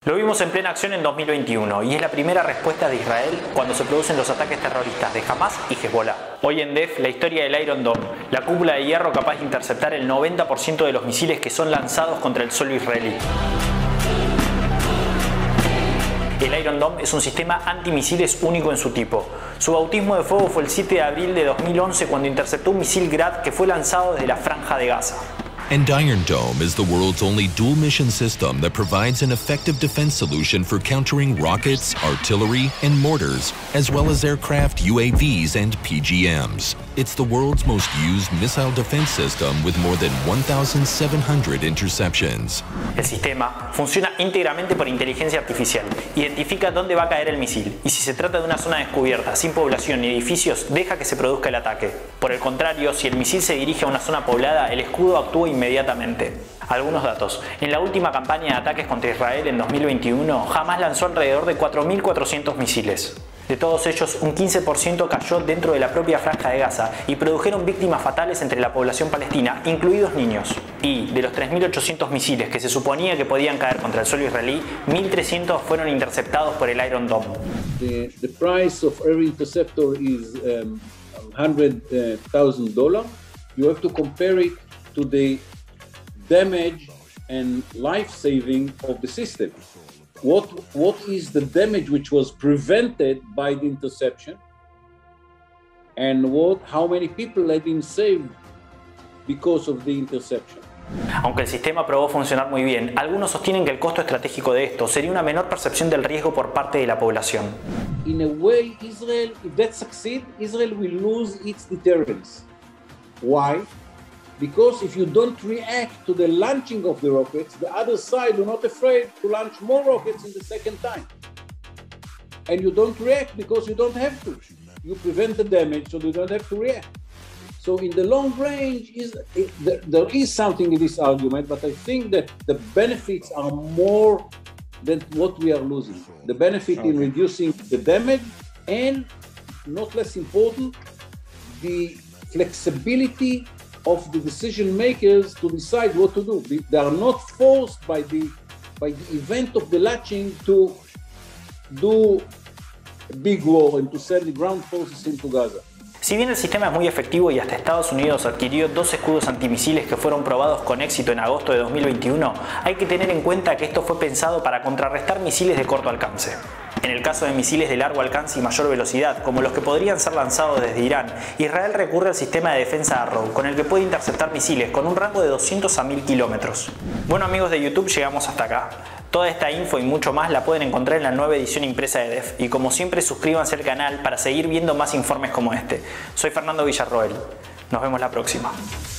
Lo vimos en plena acción en 2021 y es la primera respuesta de Israel cuando se producen los ataques terroristas de Hamas y Hezbollah. Hoy en DEF, la historia del Iron Dome, la cúpula de hierro capaz de interceptar el 90% de los misiles que son lanzados contra el suelo israelí. El Iron Dome es un sistema antimisiles único en su tipo. Su bautismo de fuego fue el 7 de abril de 2011 cuando interceptó un misil Grad que fue lanzado desde la Franja de Gaza. And Iron Dome is the world's only dual-mission system that provides an effective defense solution for countering rockets, artillery, and mortars, as well as aircraft, UAVs, and PGMs. It's the world's most used missile defense system with more than 1,700 interceptions. El sistema funciona íntegramente por inteligencia artificial. Identifica dónde va a caer el misil y si se trata de una zona descubierta, sin población ni edificios, deja que se produzca el ataque. Por el contrario, si el misil se dirige a una zona poblada, el escudo actúa inmediatamente. Algunos datos. En la última campaña de ataques contra Israel en 2021, Hamas lanzó alrededor de 4.400 misiles. De todos ellos, un 15% cayó dentro de la propia Franja de Gaza y produjeron víctimas fatales entre la población palestina, incluidos niños. Y de los 3.800 misiles que se suponía que podían caer contra el suelo israelí, 1.300 fueron interceptados por el Iron Dome. The price of every interceptor is $100,000. You have to compare it to the damage and life saving of the system. What is the damage which was prevented by the interception, and how many people have been saved because of the interception? Aunque el sistema probó funcionar muy bien, algunos sostienen que el costo estratégico de esto sería una menor percepción del riesgo por parte de la población. In a way, Israel, if that succeeds, Israel will lose its deterrence. Why? Because if you don't react to the launching of the rockets, the other side are not afraid to launch more rockets in the second time. And you don't react because you don't have to. You prevent the damage so you don't have to react. So in the long range, there is something in this argument, but I think that the benefits are more than what we are losing. The benefit in reducing the damage and, not less important, the flexibility of the decision makers to decide what to do. They are not forced by the event of the launching to do a big war and to send the ground forces into Gaza. Si bien el sistema es muy efectivo y hasta Estados Unidos adquirió 2 escudos antimisiles que fueron probados con éxito en agosto de 2021, hay que tener en cuenta que esto fue pensado para contrarrestar misiles de corto alcance. En el caso de misiles de largo alcance y mayor velocidad, como los que podrían ser lanzados desde Irán, Israel recurre al sistema de defensa Arrow, con el que puede interceptar misiles con un rango de 200 a 1000 kilómetros. Bueno amigos de YouTube, llegamos hasta acá. Toda esta info y mucho más la pueden encontrar en la nueva edición impresa de DEF. Y como siempre, suscríbanse al canal para seguir viendo más informes como este. Soy Fernando Villarroel. Nos vemos la próxima.